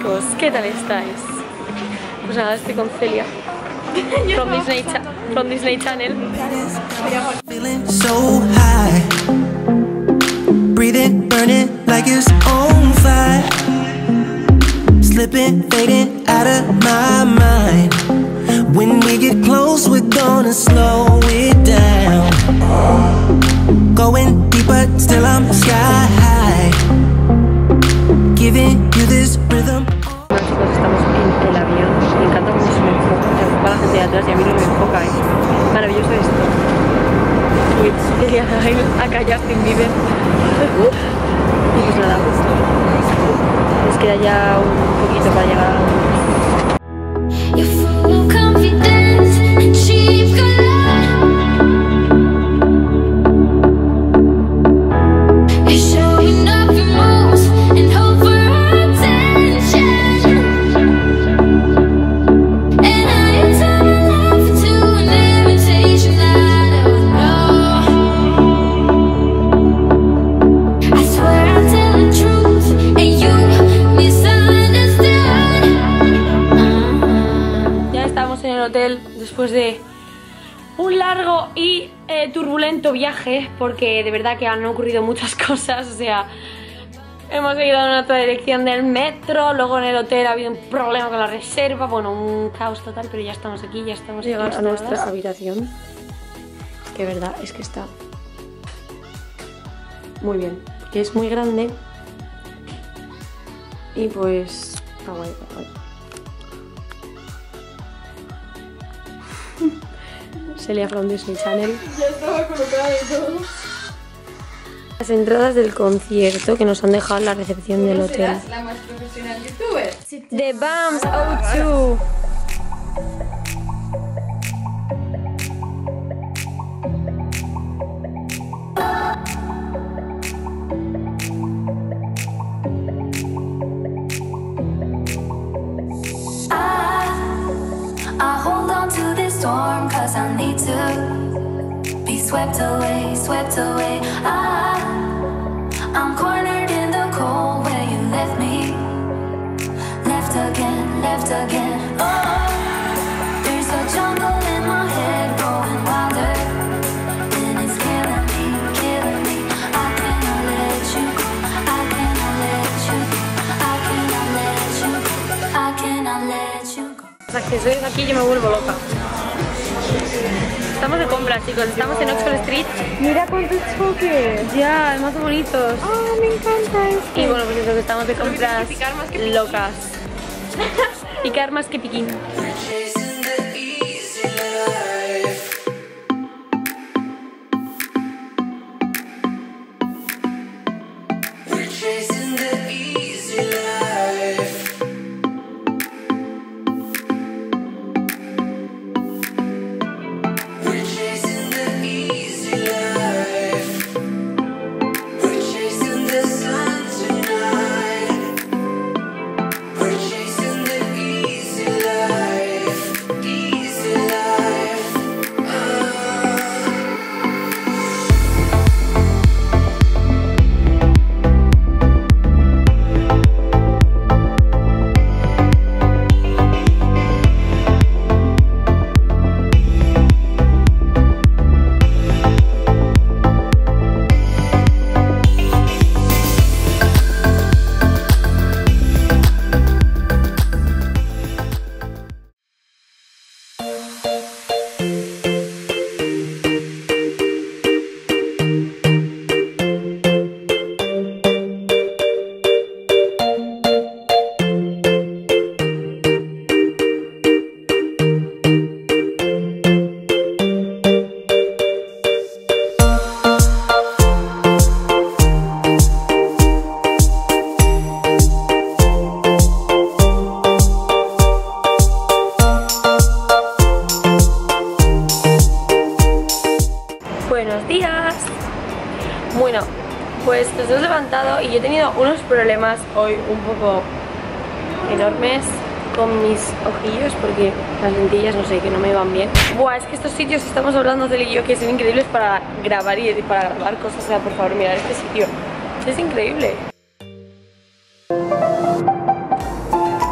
chicos, ¿qué tal estáis? Pues nada, estoy con Celia from Disney Channel. Feeling so high, breathing, burning like it's on fire, slipping, fading out of my mind. When we get close, we're gonna slow it down. Going deeper, still I'm sky high, giving you this rhythm. Bueno, chicos, estamos en el avión. Me encanta cómo se me enfoca la gente de atrás y a mí no me enfoca. Es maravilloso esto. Uy, quería ir a callar sin Bieber. Y pues nada, nos queda ya un poquito para llegar a Londres. Después de un largo y turbulento viaje, porque de verdad que han ocurrido muchas cosas. O sea, hemos ido en otra dirección del metro, luego en el hotel ha habido un problema con la reserva, bueno, un caos total, pero ya estamos aquí, ya estamos llegando a nuestra habitación, que verdad es que está muy bien, que es muy grande y pues está guay, está guay. Celia from Disney Channel. Ya estaba colocada y todo. Las entradas del concierto que nos han dejado en la recepción del hotel. Serás la más profesional youtuber. The Bams O2. I hold on to this storm 'cause I need to be swept away, swept away. I'm cornered in the cold where you left me, left again, left again. Oh, there's a jungle in my head growing wilder, and it's killing me. I cannot let you go, I cannot let you go, I cannot let you go, I cannot let you go. Los accesorios aquí yo me vuelvo loca. Estamos de compras, chicos, estamos en Oxford Street. Mira cuántos choques. Ya, más bonitos. Oh, me encanta esto. Y bueno, pues eso, que estamos de compras locas. Picar más que piquín. Buenos días. Bueno, pues nos hemos levantado y yo he tenido unos problemas hoy un poco enormes con mis ojillos porque las lentillas no sé, que no me van bien. Buah, es que estos sitios, estamos hablando de él y yo, que son increíbles para grabar y para grabar cosas. O sea, por favor, mirad este sitio, es increíble.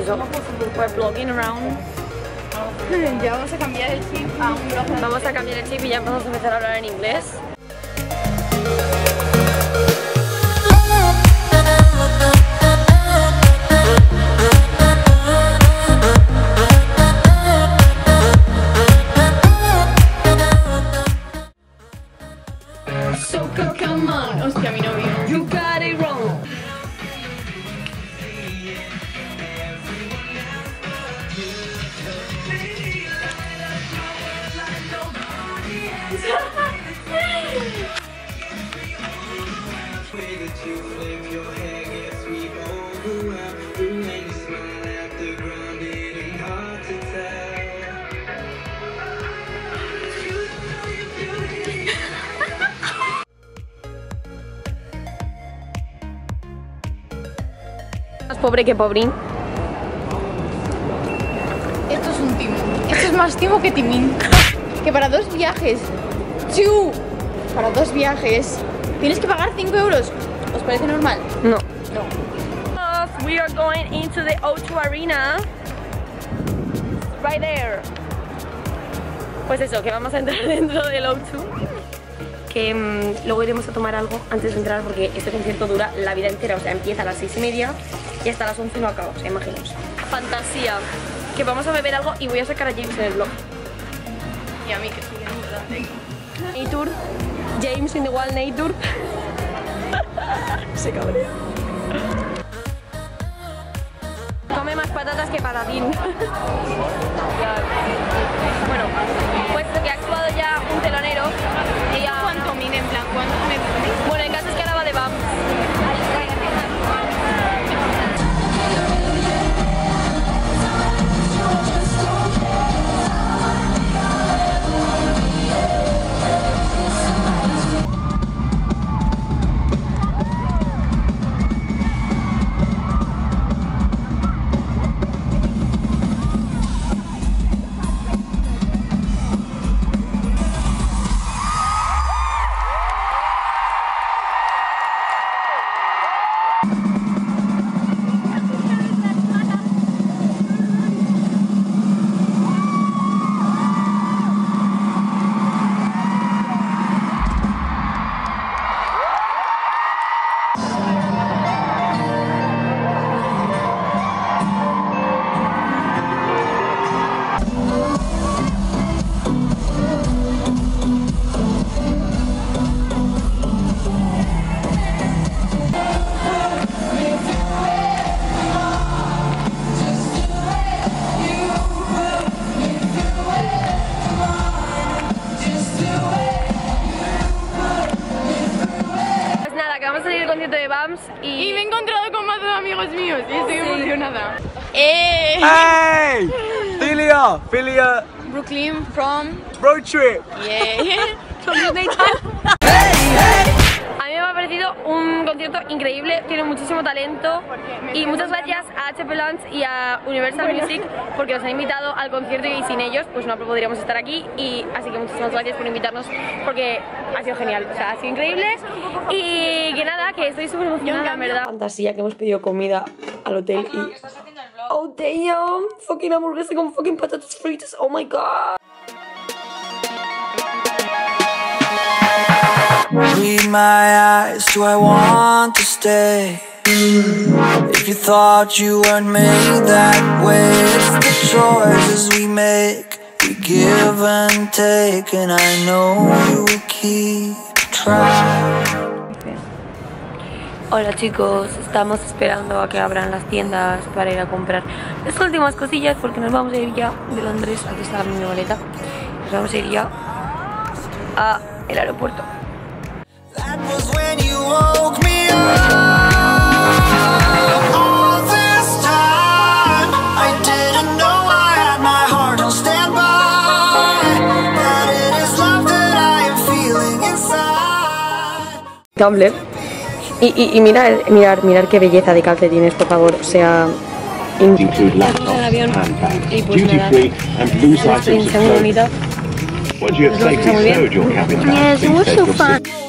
eso, we're blogging around. Ya vamos a cambiar el chip a un blog. Vamos a cambiar el chip y ya vamos a empezar a hablar en inglés. So come on. Hostia, mi novio. You got it wrong. Más pobre que pobrín. Esto es un timo. Esto es más timo que timín. Que para 2 viajes. ¡Chu! Para 2 viajes. Tienes que pagar 5 euros. ¿Os parece normal? No. No. We are going into the O2 Arena. Right there. Pues eso, que vamos a entrar dentro del O2. Que luego iremos a tomar algo antes de entrar porque este concierto dura la vida entera. O sea, empieza a las 6:30 y hasta las 11 no acaba. O sea, imaginaos. Fantasía. Que vamos a beber algo y voy a sacar a James en el vlog. Y a mí que estoy en Nature. James in the Wild Nature. Se cabrea. Come más patatas que patatín. Bueno, puesto que ha actuado ya un telonero. ¿Cuánto mide en plan? ¿Cuánto me Bueno, el caso es que ahora va de BAM. De BAMS Y me he encontrado con más de amigos míos y estoy emocionada. Hey! Philia! Brooklyn from... Road trip! Yeah. A mí me ha parecido un concierto increíble, tiene muchísimo talento y muchas gracias a HP Lunch y a Universal Music porque nos han invitado al concierto y sin ellos pues no podríamos estar aquí, y así que muchísimas gracias por invitarnos porque ha sido genial, o sea, ha sido increíble y que nada, que estoy súper emocionada en verdad. Fantasía, que hemos pedido comida al hotel y... Oh damn, fucking hamburguesa con fucking patatas fritas, oh my god. Read my eyes, do I want to stay? If you thought you weren't made that way, it's the choices we make, we give and take, and I know you will keep trying. Hola chicos, estamos esperando a que abran las tiendas para ir a comprar las últimas cosillas porque nos vamos a ir ya de Londres. Aquí está mi maleta. Nos vamos a ir ya a el aeropuerto. That was when you woke me up. All this time I didn't know I had my heart on standby, that it is love that I am feeling inside. Tumblr. Y mirar qué belleza de calcetines, por favor, o sea... Include laptops, y handbags, pues duty nada, free and blue una items experiencia muy of bonita. Once you have safely stowed your cabin bags, please take your seat.